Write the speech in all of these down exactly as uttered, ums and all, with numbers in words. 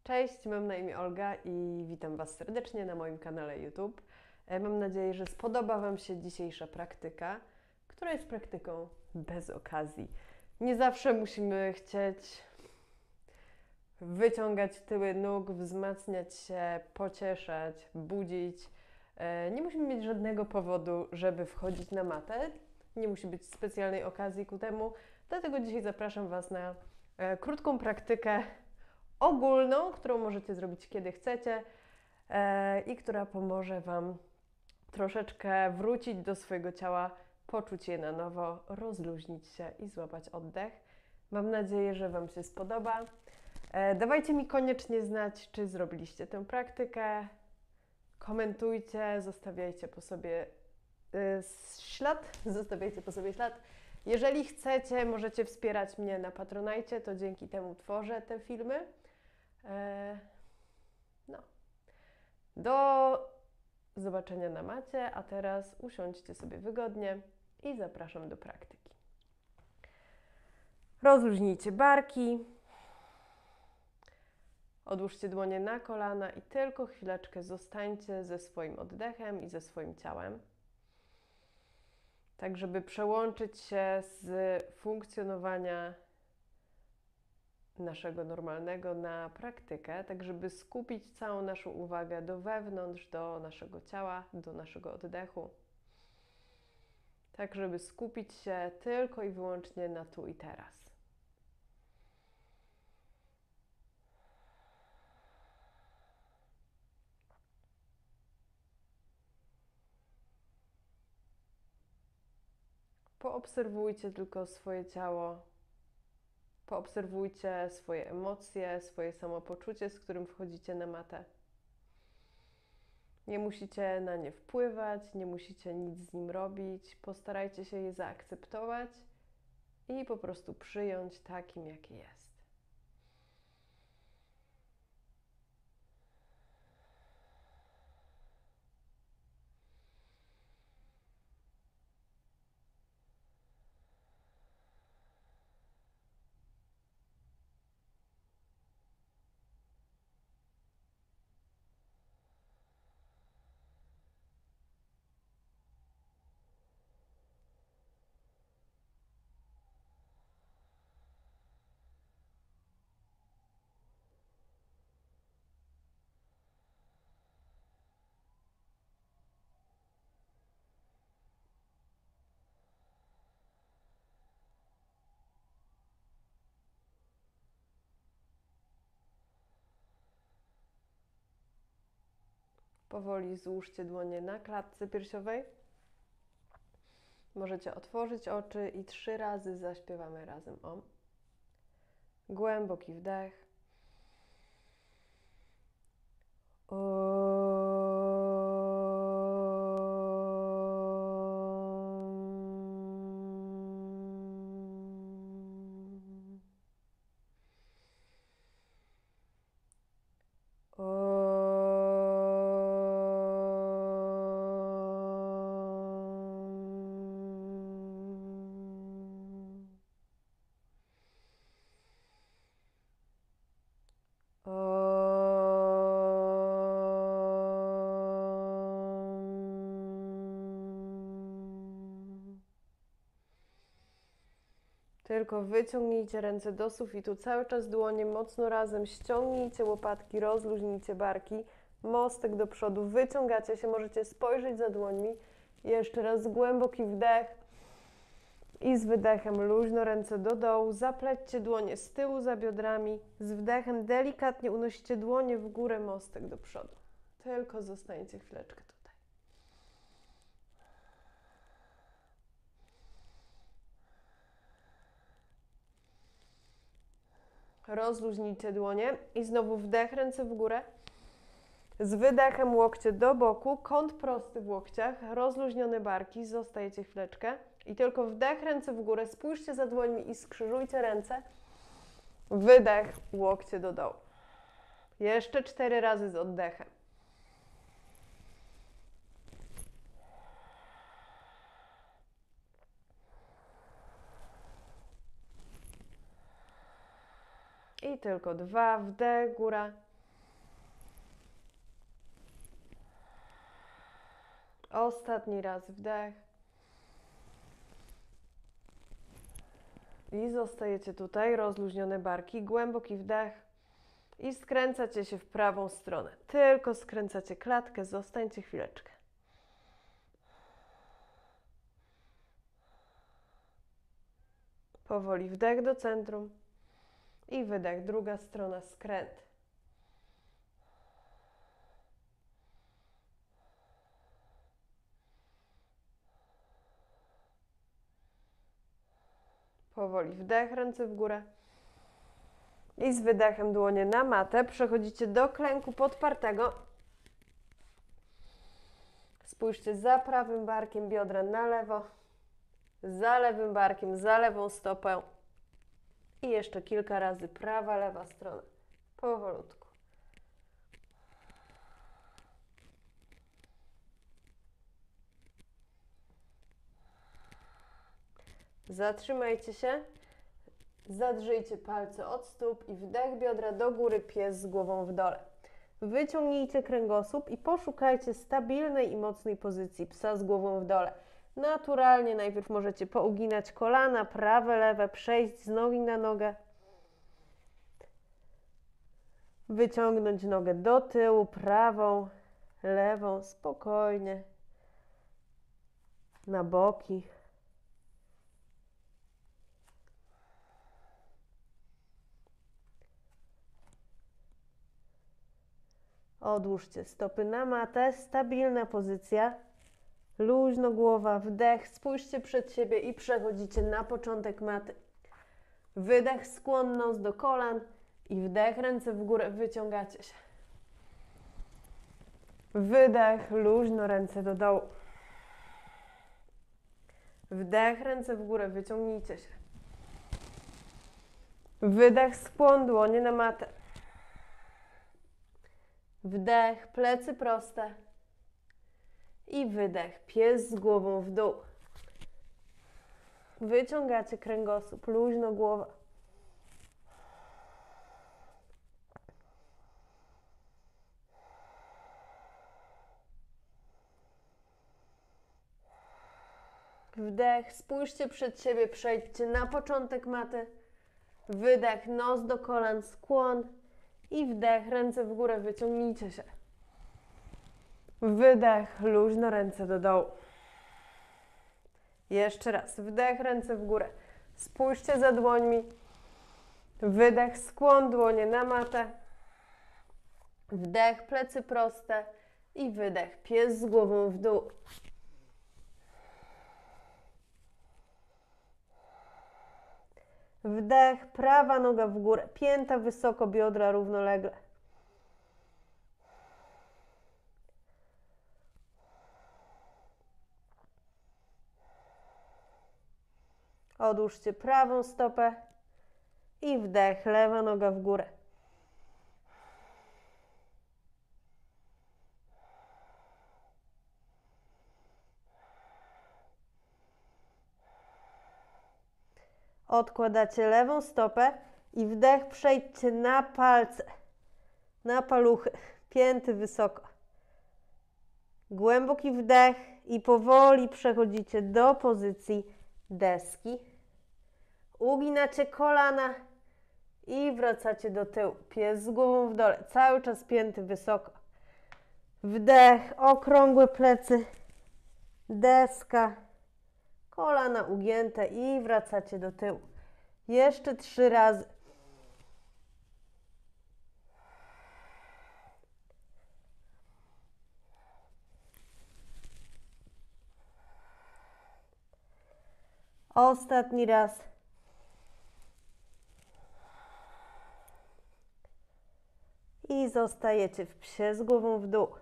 Cześć, mam na imię Olga i witam Was serdecznie na moim kanale YouTube. E, Mam nadzieję, że spodoba Wam się dzisiejsza praktyka, która jest praktyką bez okazji. Nie zawsze musimy chcieć wyciągać tyły nóg, wzmacniać się, pocieszać, budzić. E, Nie musimy mieć żadnego powodu, żeby wchodzić na matę. Nie musi być specjalnej okazji ku temu. Dlatego dzisiaj zapraszam Was na e, krótką praktykę ogólną, którą możecie zrobić kiedy chcecie e, i która pomoże Wam troszeczkę wrócić do swojego ciała, poczuć je na nowo, rozluźnić się i złapać oddech. Mam nadzieję, że Wam się spodoba. E, dawajcie mi koniecznie znać, czy zrobiliście tę praktykę. Komentujcie, zostawiajcie po sobie y, ślad, zostawiajcie po sobie ślad. Jeżeli chcecie, możecie wspierać mnie na Patronite, to dzięki temu tworzę te filmy. E, no. Do zobaczenia na macie, a teraz usiądźcie sobie wygodnie i zapraszam do praktyki. Rozluźnijcie barki, odłóżcie dłonie na kolana i tylko chwileczkę zostańcie ze swoim oddechem i ze swoim ciałem. Tak, żeby przełączyć się z funkcjonowania naszego normalnego na praktykę, tak żeby skupić całą naszą uwagę do wewnątrz, do naszego ciała, do naszego oddechu. Tak, żeby skupić się tylko i wyłącznie na tu i teraz. Poobserwujcie tylko swoje ciało, poobserwujcie swoje emocje, swoje samopoczucie, z którym wchodzicie na matę. Nie musicie na nie wpływać, nie musicie nic z nim robić. Postarajcie się je zaakceptować i po prostu przyjąć takim, jakie jest. Powoli złóżcie dłonie na klatce piersiowej. Możecie otworzyć oczy i trzy razy zaśpiewamy razem Om. Głęboki wdech. Tylko wyciągnijcie ręce do sufitu, cały czas dłonie mocno razem, ściągnijcie łopatki, rozluźnijcie barki, mostek do przodu, wyciągacie się, możecie spojrzeć za dłońmi. Jeszcze raz głęboki wdech i z wydechem luźno ręce do dołu, zaplećcie dłonie z tyłu za biodrami, z wdechem delikatnie unosicie dłonie w górę, mostek do przodu. Tylko zostańcie chwileczkę tutaj. Rozluźnijcie dłonie i znowu wdech, ręce w górę. Z wydechem łokcie do boku, kąt prosty w łokciach, rozluźnione barki, zostajecie chwileczkę i tylko wdech, ręce w górę, spójrzcie za dłońmi i skrzyżujcie ręce. Wydech, łokcie do dołu. Jeszcze cztery razy z oddechem. I tylko dwa, wdech, góra. Ostatni raz wdech. I zostajecie tutaj, rozluźnione barki, głęboki wdech. I skręcacie się w prawą stronę. Tylko skręcacie klatkę, zostańcie chwileczkę. Powoli wdech do centrum i wydech, druga strona, skręt. Powoli wdech, ręce w górę. I z wydechem dłonie na matę. Przechodzicie do klęku podpartego. Spójrzcie za prawym barkiem, biodra na lewo. Za lewym barkiem, za lewą stopę. I jeszcze kilka razy prawa, lewa strona. Powolutku. Zatrzymajcie się. Zadrzyjcie palce od stóp i wdech, biodra do góry, pies z głową w dole. Wyciągnijcie kręgosłup i poszukajcie stabilnej i mocnej pozycji psa z głową w dole. Naturalnie najpierw możecie pouginać kolana, prawe, lewe, przejść z nogi na nogę. Wyciągnąć nogę do tyłu, prawą, lewą, spokojnie. Na boki. Odłóżcie stopy na matę, stabilna pozycja. Luźno głowa, wdech, spójrzcie przed siebie i przechodzicie na początek maty. Wydech, skłon nos do kolan i wdech, ręce w górę, wyciągacie się. Wydech, luźno, ręce do dołu. Wdech, ręce w górę, wyciągnijcie się. Wydech, skłon, dłonie na matę. Wdech, plecy proste. I wydech, pies z głową w dół. Wyciągacie kręgosłup, luźno głowa. Wdech, spójrzcie przed siebie, przejdźcie na początek maty. Wydech, nos do kolan, skłon. I wdech, ręce w górę, wyciągnijcie się. Wydech, luźno, ręce do dołu. Jeszcze raz, wdech, ręce w górę. Spójrzcie za dłońmi. Wydech, skłon, dłonie na matę. Wdech, plecy proste. I wydech, pies z głową w dół. Wdech, prawa noga w górę, pięta wysoko, biodra równolegle. Odłóżcie prawą stopę i wdech, lewa noga w górę. Odkładacie lewą stopę i wdech, przejdźcie na palce, na paluchy, pięty wysoko. Głęboki wdech i powoli przechodzicie do pozycji deski. Uginacie kolana i wracacie do tyłu. Pies z głową w dole, cały czas pięty wysoko. Wdech, okrągłe plecy, deska. Kolana ugięte i wracacie do tyłu. Jeszcze trzy razy. Ostatni raz. I zostajecie w psie z głową w dół.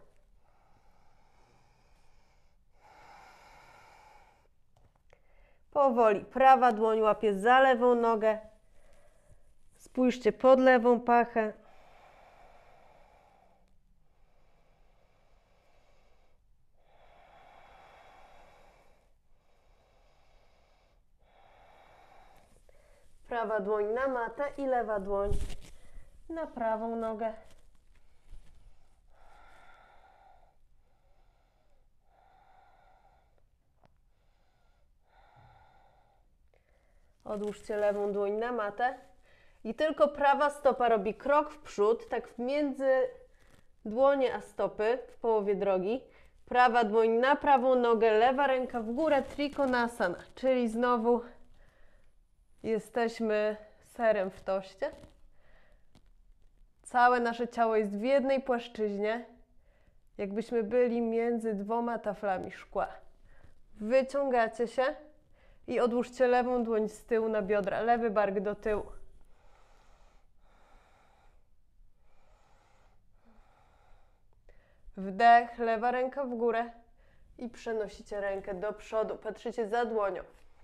Powoli, prawa dłoń łapie za lewą nogę. Spójrzcie pod lewą pachę. Prawa dłoń na matę i lewa dłoń na prawą nogę. Odłóżcie lewą dłoń na matę i tylko prawa stopa robi krok w przód, tak między dłonie a stopy w połowie drogi. Prawa dłoń na prawą nogę, lewa ręka w górę, Trikonasana, czyli znowu jesteśmy serem w toście. Całe nasze ciało jest w jednej płaszczyźnie, jakbyśmy byli między dwoma taflami szkła. Wyciągacie się i odłóżcie lewą dłoń z tyłu na biodra, lewy bark do tyłu. Wdech, lewa ręka w górę i przenosicie rękę do przodu, patrzycie za dłonią.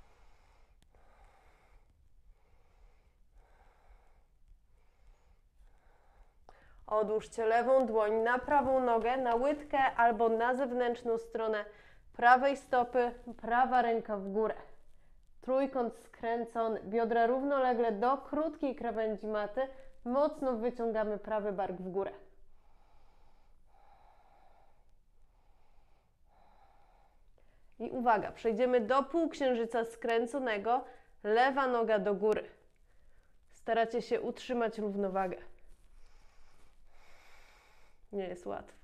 Odłóżcie lewą dłoń na prawą nogę, na łydkę albo na zewnętrzną stronę prawej stopy, prawa ręka w górę. Trójkąt skręcony, biodra równolegle do krótkiej krawędzi maty, mocno wyciągamy prawy bark w górę. I uwaga, przejdziemy do półksiężyca skręconego, lewa noga do góry. Staracie się utrzymać równowagę. Nie jest łatwo.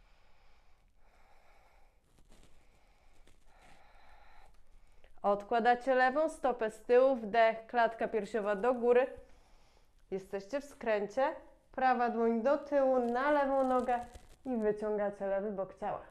Odkładacie lewą stopę z tyłu, wdech, klatka piersiowa do góry. Jesteście w skręcie. Prawa dłoń do tyłu, na lewą nogę i wyciągacie lewy bok ciała.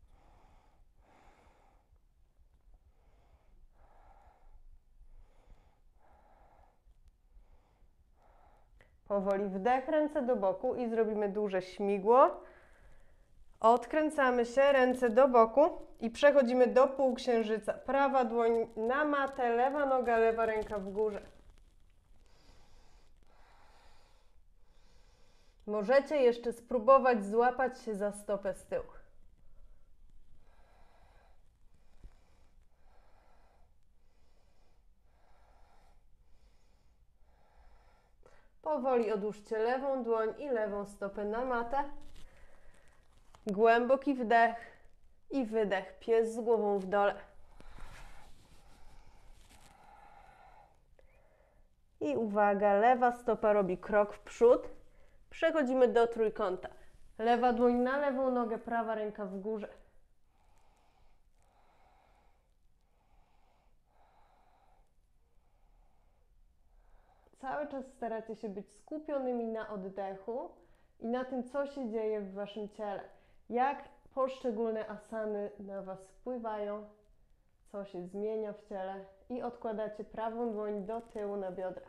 Powoli wdech, ręce do boku i zrobimy duże śmigło. Odkręcamy się, ręce do boku i przechodzimy do półksiężyca. Prawa dłoń na matę, lewa noga, lewa ręka w górze. Możecie jeszcze spróbować złapać się za stopę z tyłu. Powoli odłóżcie lewą dłoń i lewą stopę na matę. Głęboki wdech i wydech, pies z głową w dole. I uwaga, lewa stopa robi krok w przód. Przechodzimy do trójkąta. Lewa dłoń na lewą nogę, prawa ręka w górze. Cały czas staracie się być skupionymi na oddechu i na tym, co się dzieje w waszym ciele. Jak poszczególne asany na was wpływają, co się zmienia w ciele i odkładacie prawą dłoń do tyłu na biodra.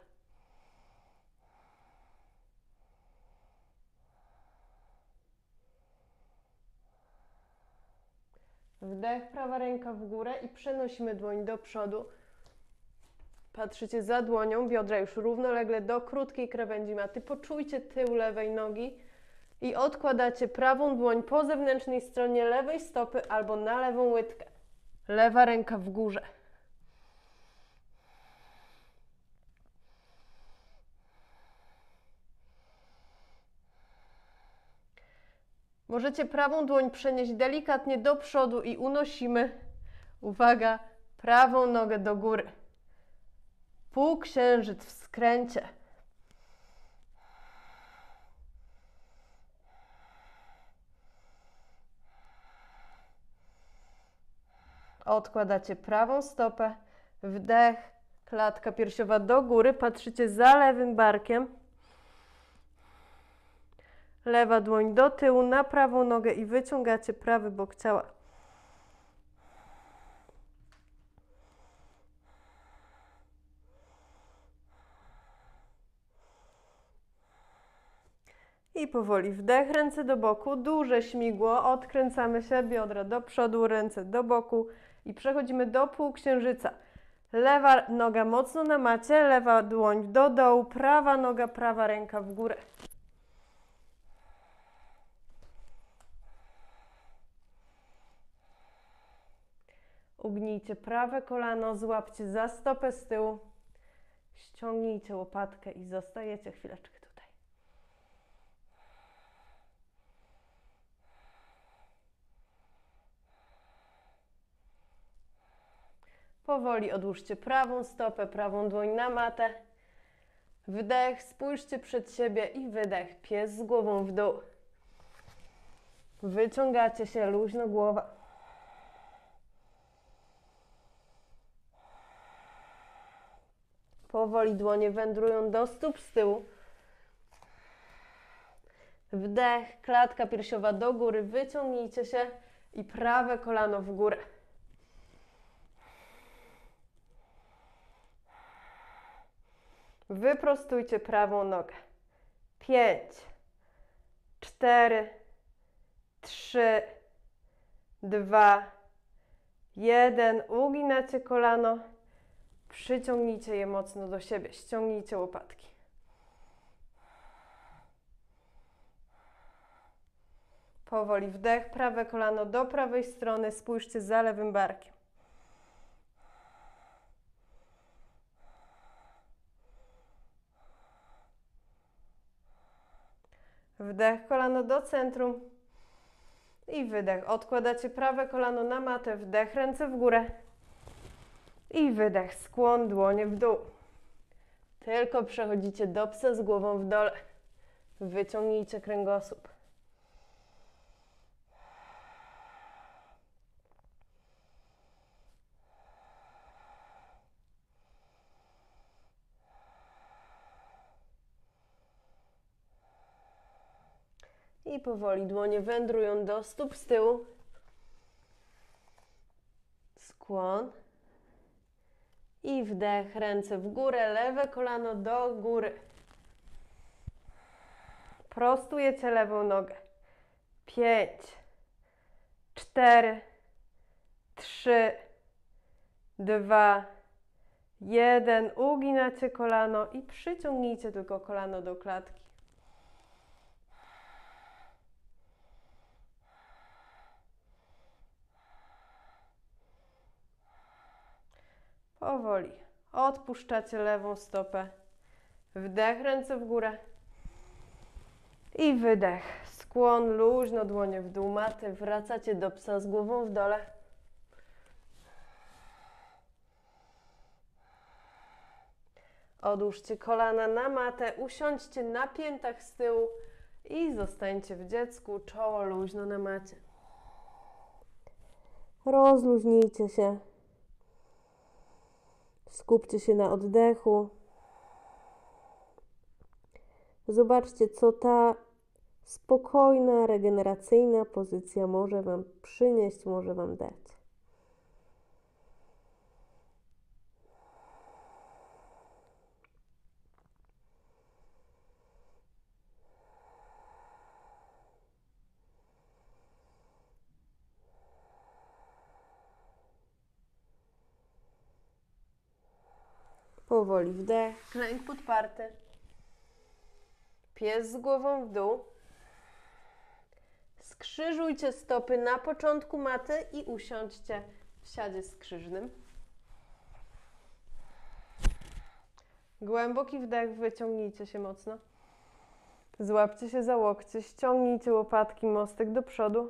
Wdech, prawa ręka w górę i przenosimy dłoń do przodu. Patrzycie za dłonią, biodra już równolegle do krótkiej krawędzi maty. Poczujcie tył lewej nogi i odkładacie prawą dłoń po zewnętrznej stronie lewej stopy albo na lewą łydkę. Lewa ręka w górze. Możecie prawą dłoń przenieść delikatnie do przodu i unosimy, uwaga, prawą nogę do góry. Półksiężyc w skręcie. Odkładacie prawą stopę, wdech, klatka piersiowa do góry, patrzycie za lewym barkiem. Lewa dłoń do tyłu na prawą nogę i wyciągacie prawy bok ciała. I powoli wdech, ręce do boku, duże śmigło, odkręcamy się, biodra do przodu, ręce do boku i przechodzimy do półksiężyca. Lewa noga mocno na macie, lewa dłoń do dołu, prawa noga, prawa ręka w górę. Ugnijcie prawe kolano, złapcie za stopę z tyłu, ściągnijcie łopatkę i zostajecie chwileczkę tutaj. Powoli odłóżcie prawą stopę, prawą dłoń na matę. Wdech, spójrzcie przed siebie i wydech. Pies z głową w dół. Wyciągacie się, luźno głowa. Powoli dłonie wędrują do stóp z tyłu. Wdech, klatka piersiowa do góry, wyciągnijcie się i prawe kolano w górę. Wyprostujcie prawą nogę. Pięć, cztery, trzy, dwa, jeden. Uginacie kolano. Przyciągnijcie je mocno do siebie. Ściągnijcie łopatki. Powoli wdech, prawe kolano do prawej strony. Spójrzcie za lewym barkiem. Wdech, kolano do centrum i wydech. Odkładacie prawe kolano na matę, wdech, ręce w górę i wydech, skłon, dłonie w dół. Tylko przechodzicie do psa z głową w dole. Wyciągnijcie kręgosłup. I powoli dłonie wędrują do stóp z tyłu. Skłon. I wdech, ręce w górę, lewe kolano do góry. Prostujecie lewą nogę. Pięć, cztery, trzy, dwa, jeden. Uginacie kolano i przyciągnijcie tylko kolano do klatki. Powoli odpuszczacie lewą stopę. Wdech, ręce w górę. I wydech. Skłon, luźno, dłonie w dół maty. Wracacie do psa z głową w dole. Odłóżcie kolana na matę. Usiądźcie na piętach z tyłu i zostańcie w dziecku. Czoło luźno na macie. Rozluźnijcie się. Skupcie się na oddechu. Zobaczcie, co ta spokojna, regeneracyjna pozycja może Wam przynieść, może Wam dać. Powoli wdech, klęk podparty. Pies z głową w dół. Skrzyżujcie stopy na początku maty i usiądźcie w siadzie skrzyżnym. Głęboki wdech, wyciągnijcie się mocno. Złapcie się za łokcie, ściągnijcie łopatki, mostek do przodu.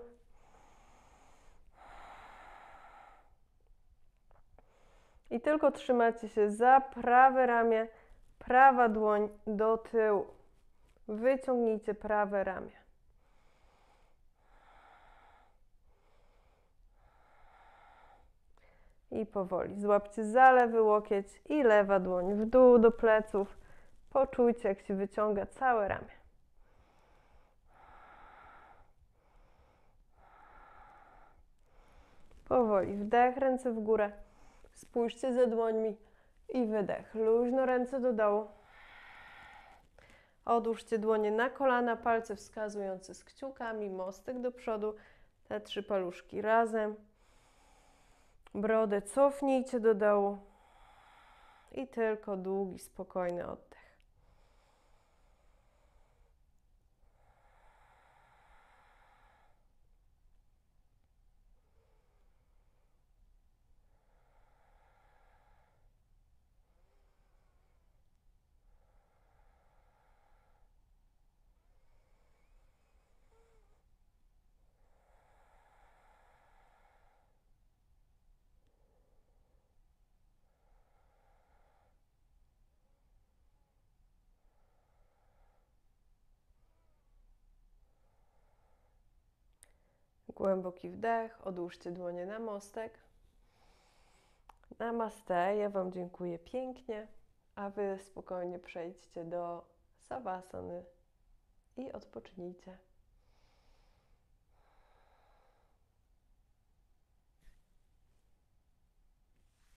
I tylko trzymacie się za prawe ramię, prawa dłoń do tyłu. Wyciągnijcie prawe ramię. I powoli złapcie za lewy łokieć i lewa dłoń w dół do pleców. Poczujcie, jak się wyciąga całe ramię. Powoli wdech, ręce w górę. Spójrzcie za dłońmi i wydech. Luźno ręce do dołu. Odłóżcie dłonie na kolana, palce wskazujące z kciukami, mostek do przodu. Te trzy paluszki razem. Brodę cofnijcie do dołu. I tylko długi, spokojny oddech. Głęboki wdech, odłóżcie dłonie na mostek. Namaste, ja Wam dziękuję pięknie, a Wy spokojnie przejdźcie do savasany i odpocznijcie.